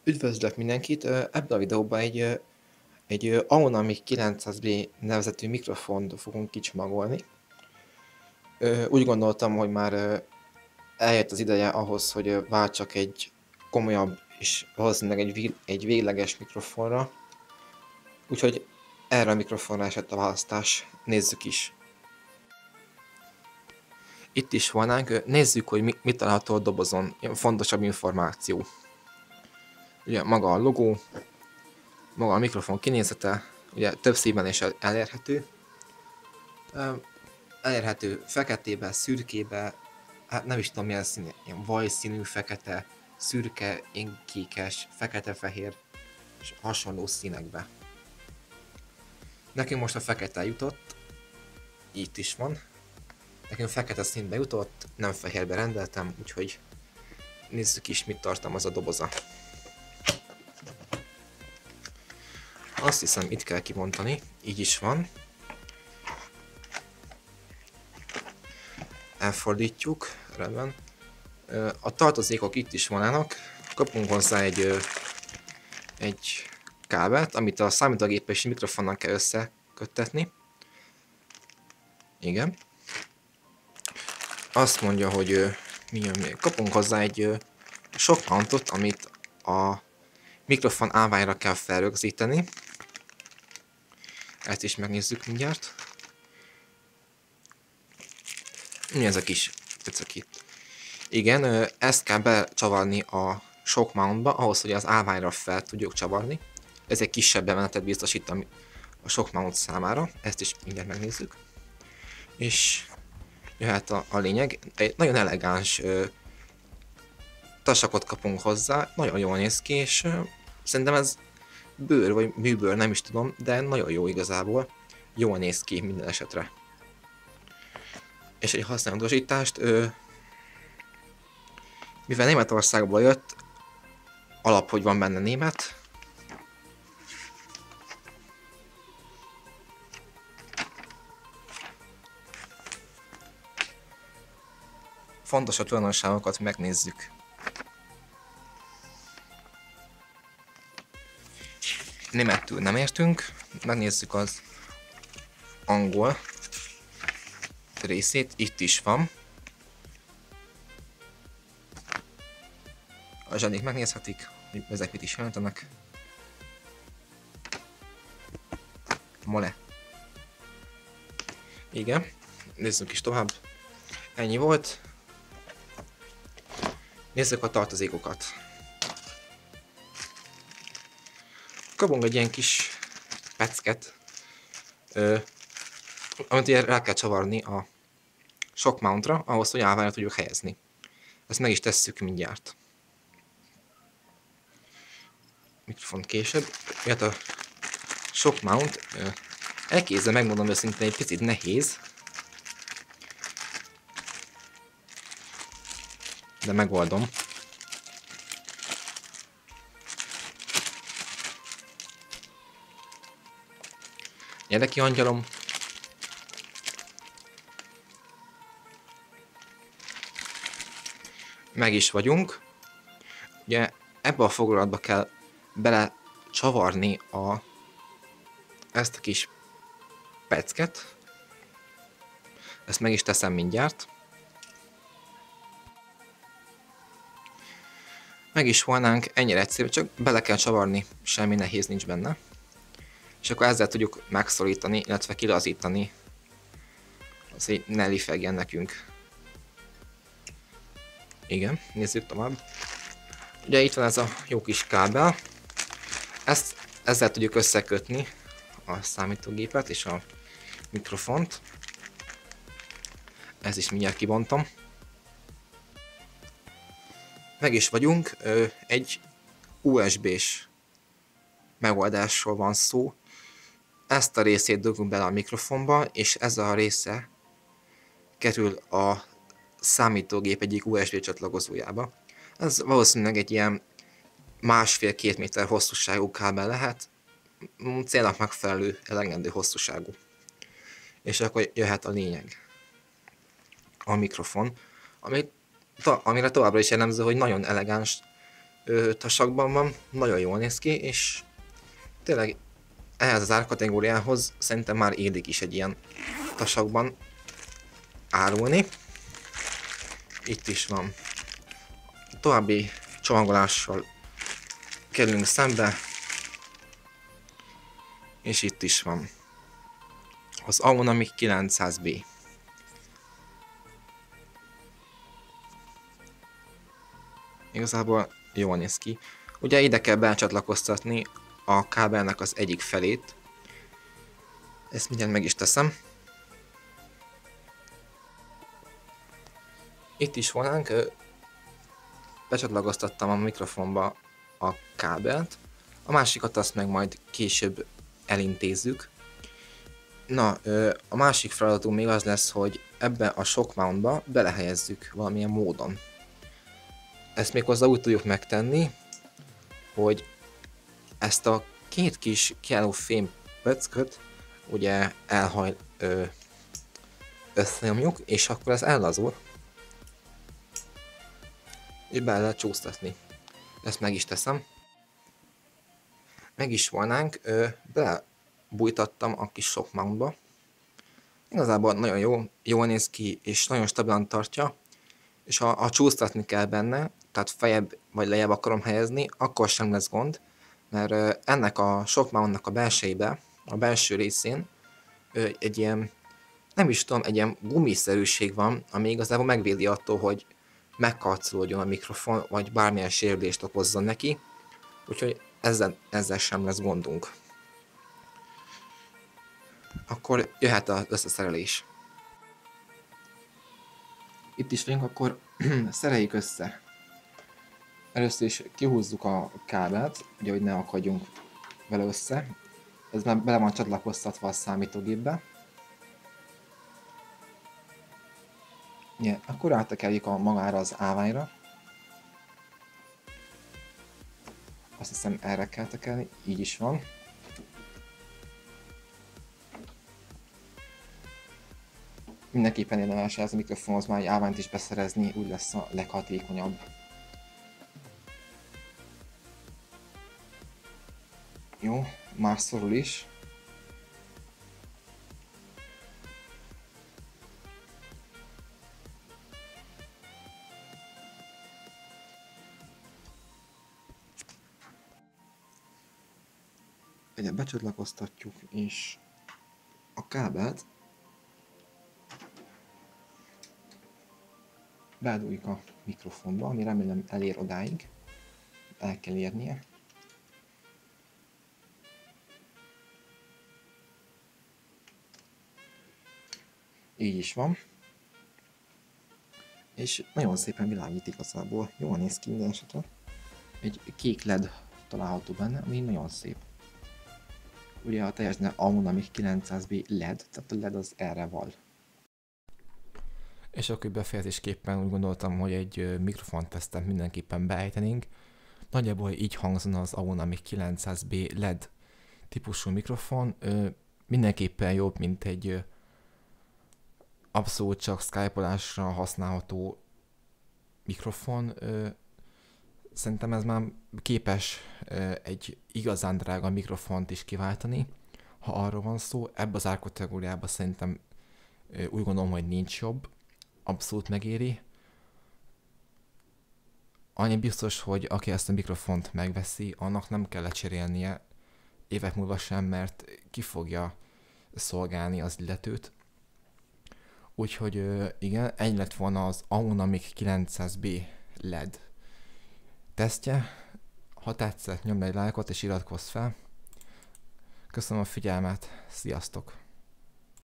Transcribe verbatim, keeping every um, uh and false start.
Üdvözlök mindenkit! Ebben a videóban egy, egy Aonami kilencszáz bé nevezetű mikrofont fogunk kicsomagolni. Úgy gondoltam, hogy már eljött az ideje ahhoz, hogy váltsak egy komolyabb és valószínűleg egy, egy végleges mikrofonra. Úgyhogy erre a mikrofonra esett a választás. Nézzük is! Itt is volnánk, nézzük, hogy mi, mit található a dobozon, fontosabb információ. Ugye maga a logó, maga a mikrofon kinézete, ugye több színben is elérhető. Elérhető feketébe, szürkébe, hát nem is tudom milyen szín, ilyen vajszínű, fekete, szürke, kékes, fekete-fehér és hasonló színekbe. Nekünk most a fekete jutott, itt is van. Nekünk fekete színbe jutott, nem fehérbe rendeltem, úgyhogy nézzük is, mit tartalmaz a doboza. Azt hiszem, itt kell kibontani, így is van. Elfordítjuk, rendben. A tartozékok itt is vannak, kapunk hozzá egy, egy kábelt, amit a számítógép és mikrofonnak kell összeköttetni. Igen. Azt mondja, hogy mi jön még. Kapunk hozzá egy shock mountot, amit a mikrofon állványra kell felrögzíteni. Ezt is megnézzük mindjárt. Mi ez a kis tetszik itt? Igen, ezt kell becsavarni a shock mountba, ahhoz, hogy az állványra fel tudjuk csavarni. Ez egy kisebb bemenetet biztosít a shock mount számára. Ezt is mindjárt megnézzük. És jöhet a, a lényeg. Egy nagyon elegáns ö, tasakot kapunk hozzá, nagyon jól néz ki, és ö, szerintem ez bőr vagy műbőr, nem is tudom, de nagyon jó igazából. Jól néz ki minden esetre. És egy használatosítást, ö, mivel Németországból jött, alap, hogy van benne német. Fontos a tulajdonságokat megnézzük. Németül nem értünk, megnézzük az angol részét, itt is van. A zsenik megnézhetik, hogy ezek mit is jelentenek. Mole. Igen, nézzük is tovább. Ennyi volt. Nézzük a tartozékokat. Kapunk egy ilyen kis pecket, ö, amit ugye rá kell csavarni a shock mountra, ahhoz, hogy állványra tudjuk helyezni. Ezt meg is tesszük mindjárt. Mikrofont később. Miért a shock mount elkézzel, megmondom őszintén, egy picit nehéz. De megoldom. Gyere ki, angyalom! Meg is vagyunk. Ugye ebbe a fogalatba kell bele csavarni a, ezt a kis pecket. Ezt meg is teszem mindjárt. Meg is volnánk, ennyire egyszerű, csak bele kell csavarni, semmi nehéz nincs benne. És akkor ezzel tudjuk megszorítani, illetve kilazítani, azért ne lifegjen nekünk. Igen, nézzük tovább. Ugye itt van ez a jó kis kábel. Ezt, ezzel tudjuk összekötni a számítógépet és a mikrofont. Ezt is mindjárt kibontom. Meg is vagyunk, egy u es bé-s megoldásról van szó. Ezt a részét dugunk bele a mikrofonba, és ez a része kerül a számítógép egyik u es bé csatlakozójába. Ez valószínűleg egy ilyen másfél-két méter hosszúságú kábel lehet, célnak megfelelő, elegendő hosszúságú. És akkor jöhet a lényeg. A mikrofon, ami, amire továbbra is jellemző, hogy nagyon elegáns ö, tasakban van, nagyon jól néz ki, és tényleg ehhez az árkategóriához szerintem már illik is egy ilyen tasakban árulni. Itt is van. További csomagolással kerülünk szembe, és itt is van az Aonami kilencszáz bé. Igazából jól néz ki. Ugye ide kell becsatlakoztatni a kábelnek az egyik felét. Ezt mindjárt meg is teszem. Itt is volnánk. Becsatlakoztattam a mikrofonba a kábelt. A másikat azt meg majd később elintézzük. Na, a másik feladatunk még az lesz, hogy ebbe a shock mountba belehelyezzük valamilyen módon. Ezt méghozzá úgy tudjuk megtenni, hogy ezt a két kis kiálló fém pöcköt ugye elhaj, ö, összenyomjuk, és akkor ez ellazul, és be lehet csúsztatni. Ezt meg is teszem. Meg is volnánk, ö, belebújtattam a kis shock mountba. Igazából nagyon jó, jól néz ki, és nagyon stabilan tartja, és ha, ha csúsztatni kell benne, tehát feljebb vagy lejjebb akarom helyezni, akkor sem lesz gond, mert ennek a shock mountnak a belsejébe, a belső részén egy ilyen, nem is tudom, egy ilyen gumiszerűség van, ami igazából megvédi attól, hogy megkarcolódjon a mikrofon, vagy bármilyen sérülést okozzon neki, úgyhogy ezzel, ezzel sem lesz gondunk. Akkor jöhet az összeszerelés. Itt is vagyunk, akkor szereljük össze. Először is kihúzzuk a kábelt, ugye, hogy ne akadjunk vele össze. Ez már bele van csatlakoztatva a számítógépbe. Ja, akkor áttekerjük a magára az állványra. Azt hiszem erre kell tekerni, így is van. Mindenképpen érdemes ez a mikrofonhoz már egy állványt is beszerezni, úgy lesz a leghatékonyabb. Jó, már szorul is. Egyet becsatlakoztatjuk, és a kábelt beledugjuk a mikrofonba, ami remélem elér odáig. El kell érnie. Így is van. És nagyon szépen világít igazából. Jól néz ki minden esetre. Egy kék led található benne, ami nagyon szép. Ugye a teljes Aonami kilencszáz bé led, tehát a led az erre val. És akkor befejezésképpen úgy gondoltam, hogy egy mikrofontesztet mindenképpen beejtenénk. Nagyjából így hangzana az Aonami kilencszáz bé led típusú mikrofon. Mindenképpen jobb, mint egy abszolút csak skype-olásra használható mikrofon. Szerintem ez már képes egy igazán drága mikrofont is kiváltani, ha arról van szó. Ebbe az árkategóriában szerintem úgy gondolom, hogy nincs jobb. Abszolút megéri. Annyi biztos, hogy aki ezt a mikrofont megveszi, annak nem kell lecserélnie évek múlva sem, mert ki fogja szolgálni az illetőt. Úgyhogy igen, ennyi lett volna az Aonami kilencszáz bé led tesztje. Ha tetszett, nyomd egy lájkot és iratkozz fel. Köszönöm a figyelmet, sziasztok!